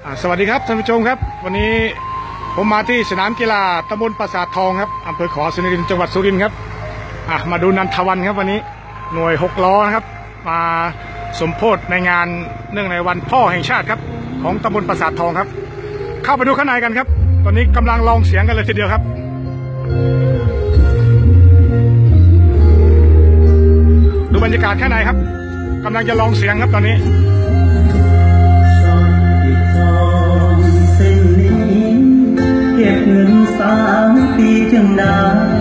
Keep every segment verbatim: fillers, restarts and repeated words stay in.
สวัสดีครับท่านผู้ชมครับวันนี้ผมมาที่สนามกีฬาตำบลปราสาททองครับอำเภอขอสนรินทร์จังหวัดสุรินทร์ครับมาดูนันทวันครับวันนี้หน่วยหกล้อนะครับมาสมโภชในงานเนื่องในวันพ่อแห่งชาติครับของตำบลปราสาททองครับเข้าไปดูข้างในกันครับตอนนี้กำลังลองเสียงกันเลยทีเดียวครับดูบรรยากาศข้างในครับกำลังจะลองเสียงครับตอนนี้เก็บเงินสามปีจึงได้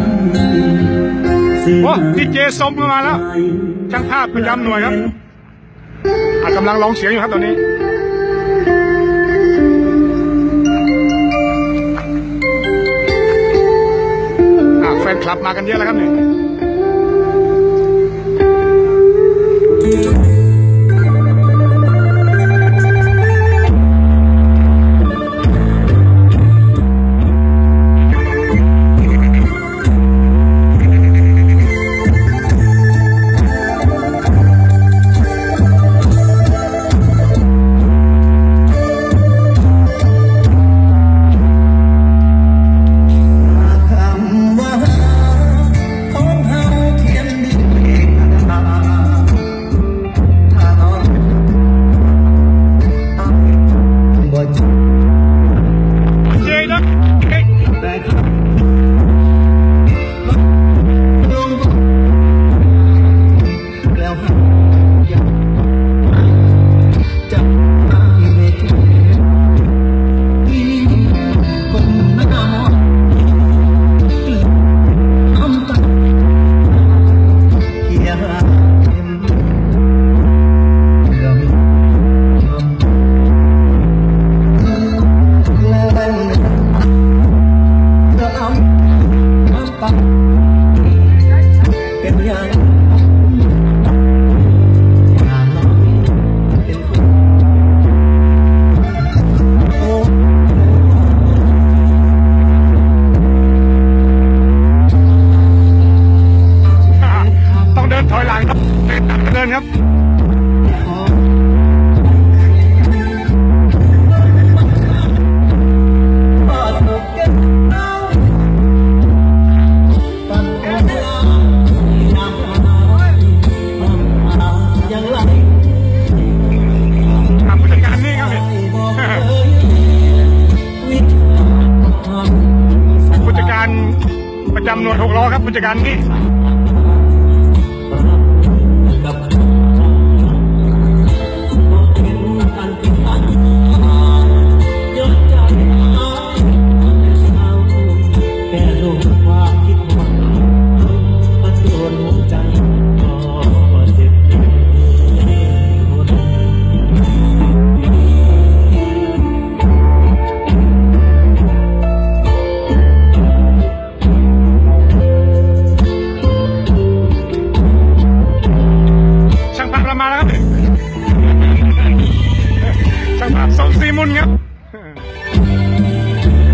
โอ้ดีเจสมมาแล้วช่างภาพประจำหน่วยครับกำลังลองเสียงอยู่ครับตอนนี้แฟนคลับมากันเยอะแล้วครับเนี่ยเดินครับผู้จัดการนี่ครับผู้จัดการประจำหน่วยหกล้อครับผู้จัดการนี่มาแล้วครับช่างภาพสองซีมุนครับ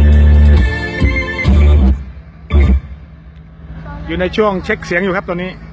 อยู่ในช่วงเช็คเสียงอยู่ครับตอนนี้